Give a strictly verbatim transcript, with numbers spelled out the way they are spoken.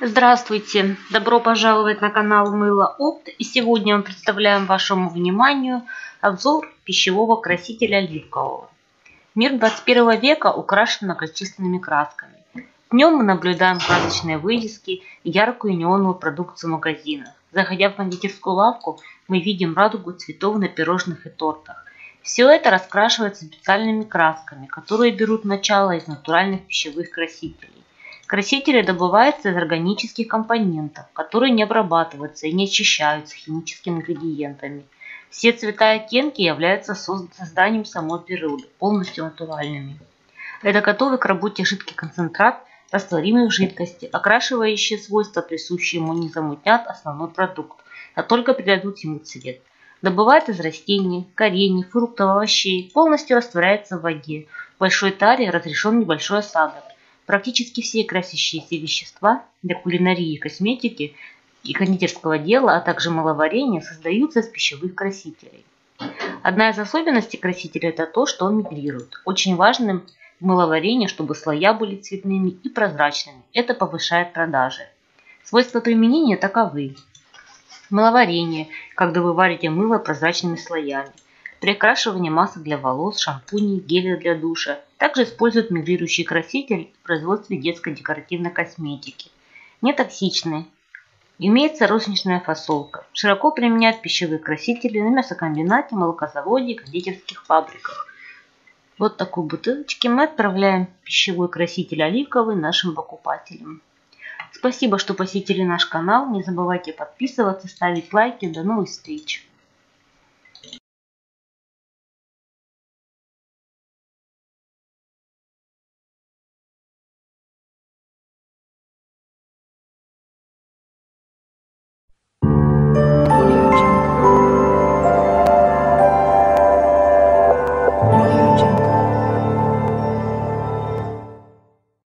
Здравствуйте! Добро пожаловать на канал Мыло Опт. И сегодня мы представляем вашему вниманию обзор пищевого красителя оливкового. Мир двадцать первого века украшен многочисленными красками. Днем мы наблюдаем красочные вывески и яркую неоновую продукцию в магазинах. Заходя в кондитерскую лавку, мы видим радугу цветов на пирожных и тортах. Все это раскрашивается специальными красками, которые берут начало из натуральных пищевых красителей. Красители добываются из органических компонентов, которые не обрабатываются и не очищаются химическими ингредиентами. Все цвета и оттенки являются созданием самой природы, полностью натуральными. Это готовый к работе жидкий концентрат, растворимый в жидкости. Окрашивающие свойства, присущие ему, не замутнят основной продукт, а только придадут ему цвет. Добывают из растений, корений, фруктов, овощей, полностью растворяется в воде. В большой таре разрешен небольшой осадок. Практически все красящиеся вещества для кулинарии и косметики и кондитерского дела, а также мыловарения создаются из пищевых красителей. Одна из особенностей красителя – это то, что он мигрирует. Очень важным в мыловарении, чтобы слоя были цветными и прозрачными. Это повышает продажи. Свойства применения таковы. Мыловарение, когда вы варите мыло прозрачными слоями. При окрашивании масок для волос, шампуней, геля для душа. Также используют мигрирующий краситель в производстве детской декоративной косметики. Нетоксичный. Имеется розничная фасовка. Широко применяют пищевые красители на мясокомбинате, молокозаводе и кондитерских фабриках. Вот такой бутылочке мы отправляем пищевой краситель оливковый нашим покупателям. Спасибо, что посетили наш канал. Не забывайте подписываться, ставить лайки. До новых встреч!